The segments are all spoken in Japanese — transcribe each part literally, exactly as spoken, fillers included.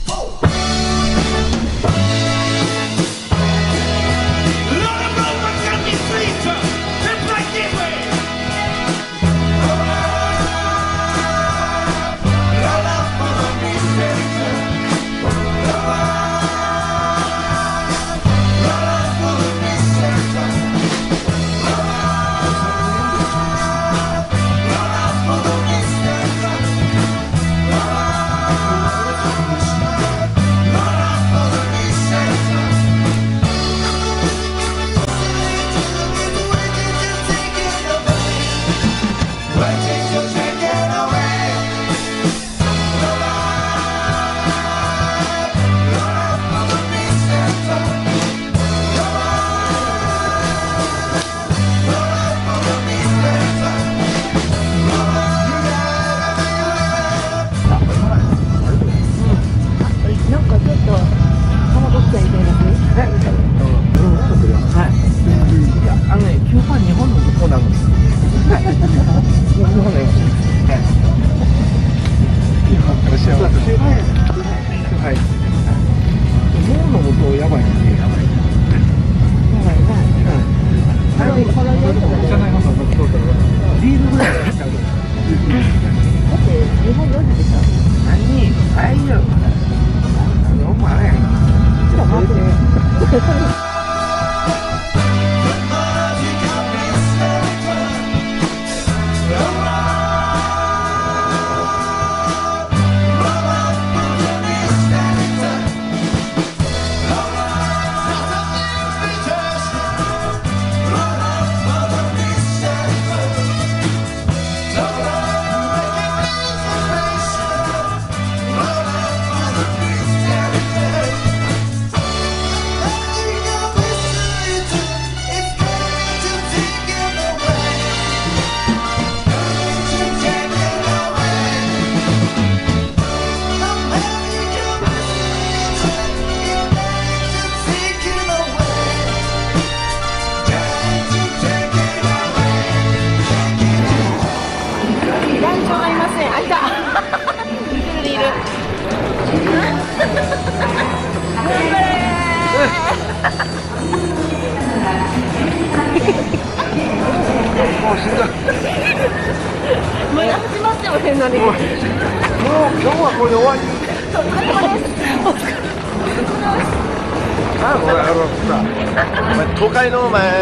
まだ始まってもへんのに。もう今日はこれで終わり。あ、もうあのさ、お前都会のお前。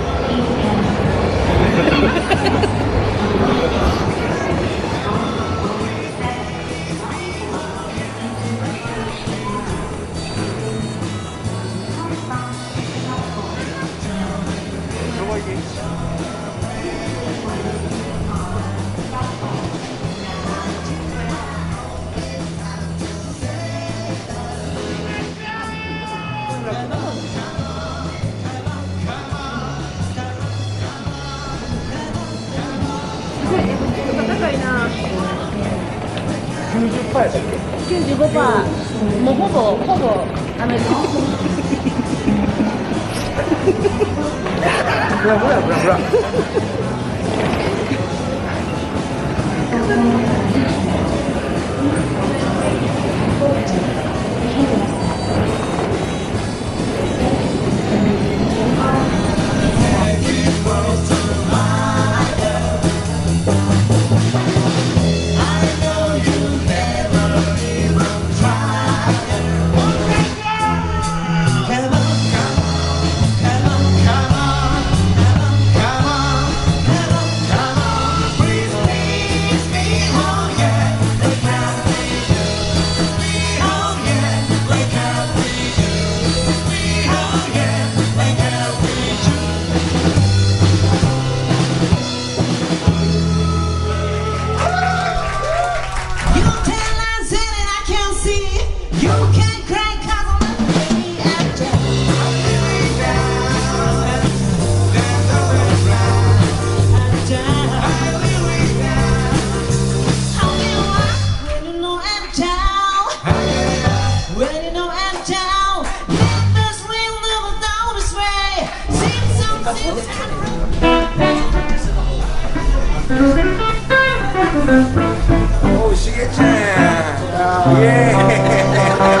高いな。 きゅうじゅっパーセントやったっけ？ きゅうじゅうごパーセント。もうほぼほぼアメリカ。 ほらほらほらほら。おう、しげちゃん。イエーイ。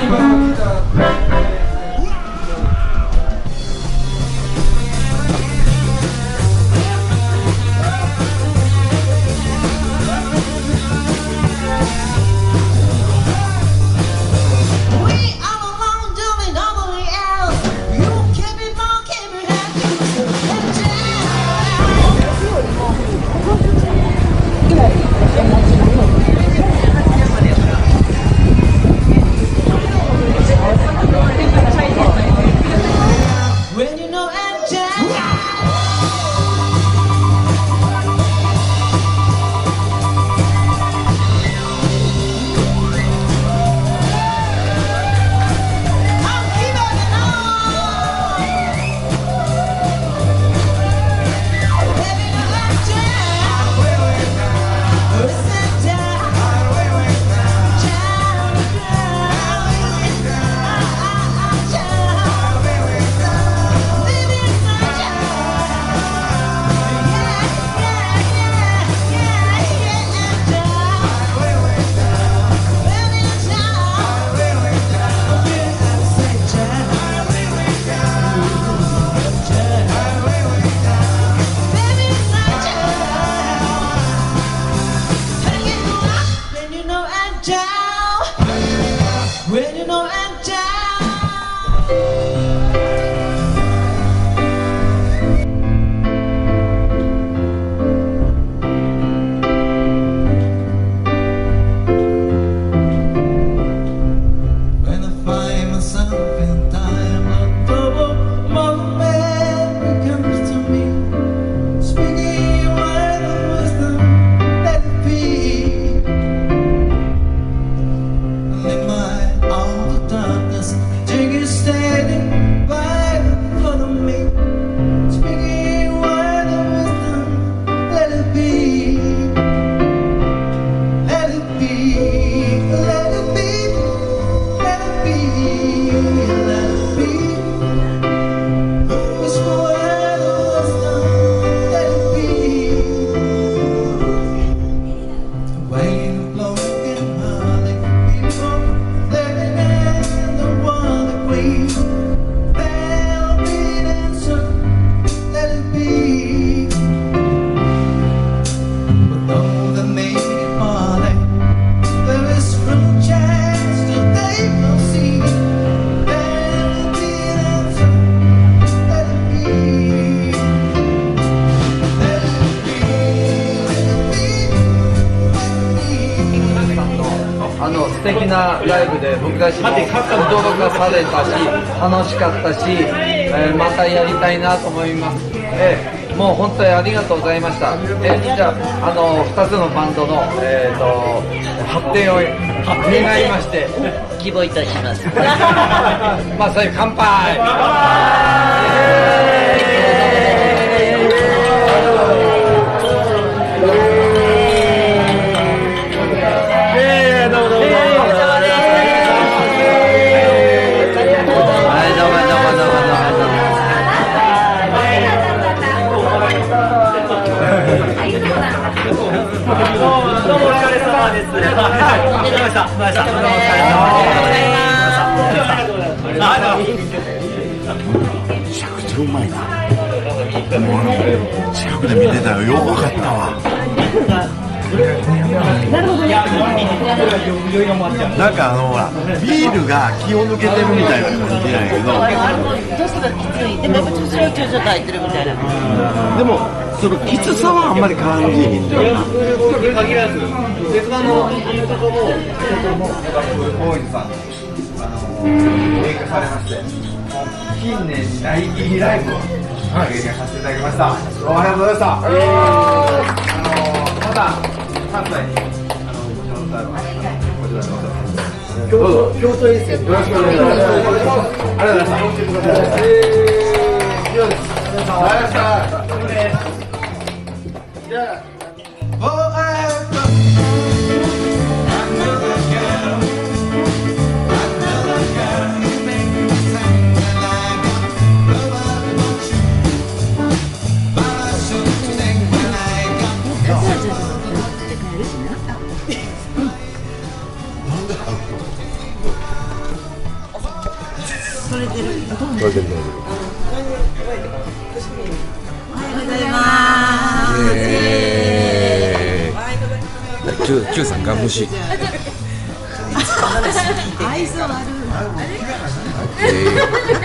素敵なライブで僕たちも驚かされたし楽しかったし、えー、またやりたいなと思います、えー、もう本当にありがとうございました、えー、じゃあ、あのふたつのバンドの、えー、と発展を願いまして希望いたしますまあそれ乾杯めちゃくちゃうまいな。もう近くで見てたらよく分かったわ。なんかあのほらビールが気を抜けてるみたいな感じなんやけど、 度数がきついでもやっぱちょっとそれをちょっと入ってるみたいな。 でもそのきつさはあんまり感じひんというか。 限らず別場のとこも大泉さん映画されまして近年にないいいライブを経験させていただきました。どうもありがとうございました。あのまた関西にあのこちらの歌はこちらのどうぞ京都遠征よろしくお願いします。ありがとうございました。ありがとうございました。じゃあ。 えー、Q, Q さんガン無視。 愛想ある。 えー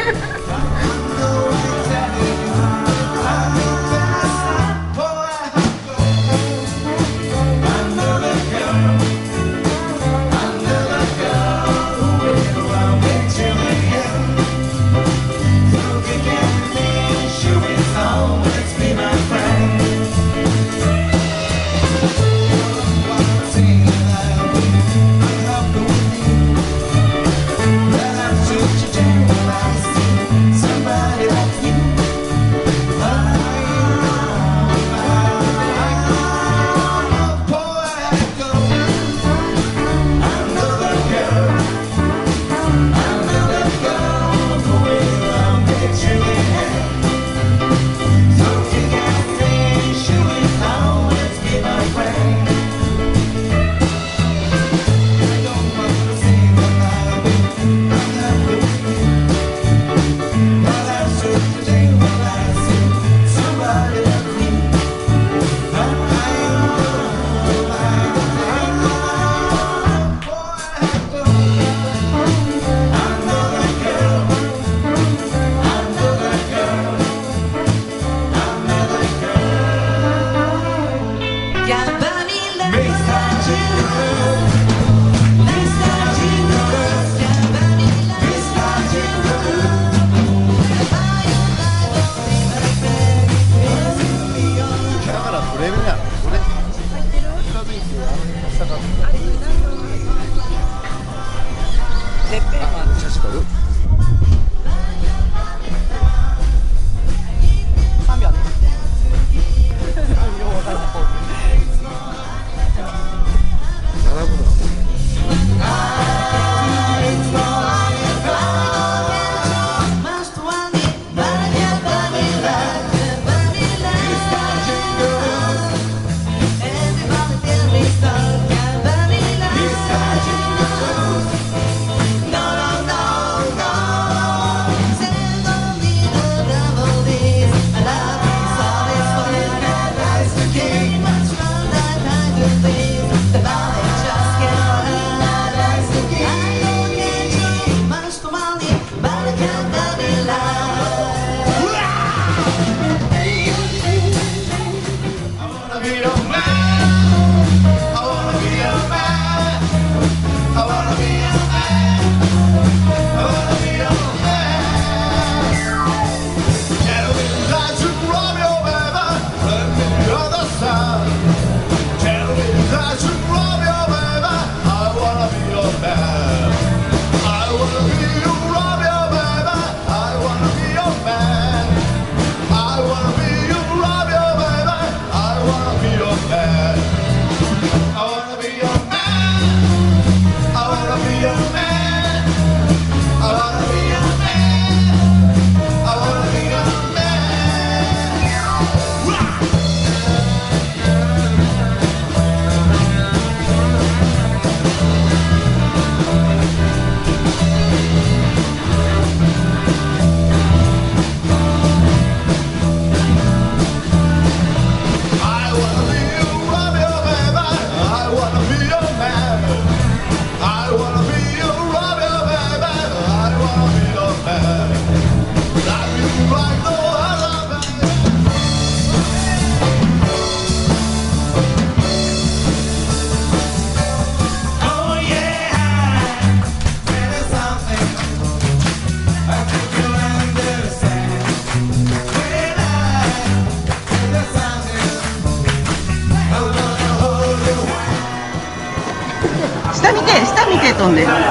下見て、下見て飛んでる。慣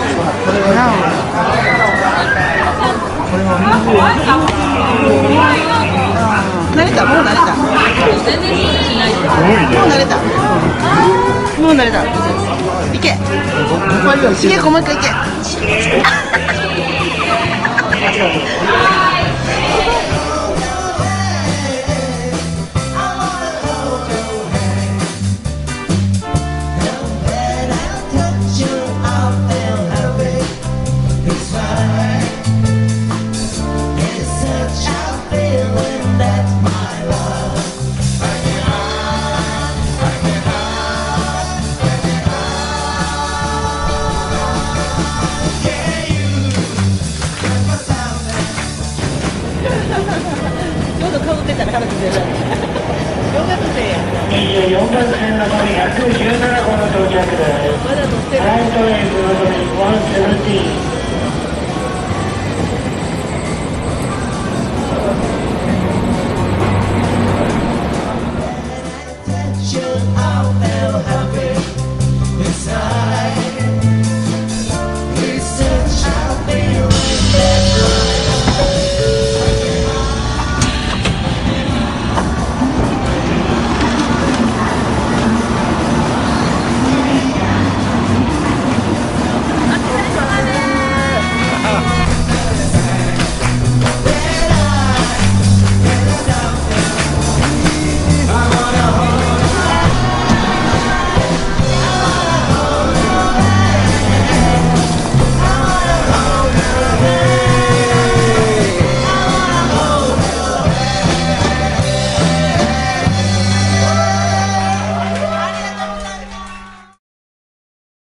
れた、もう慣れた。 全然緊張しない。 もう慣れた。もう慣れた。いけ。いけ、もう一回いけ。 It's such a feeling. ょうどかぶってたら彼女じゃない小学生やにじゅうよんばん線のごひゃくじゅうなな号の到着です。 まだ乗ってるライトレインブロードリーいちなな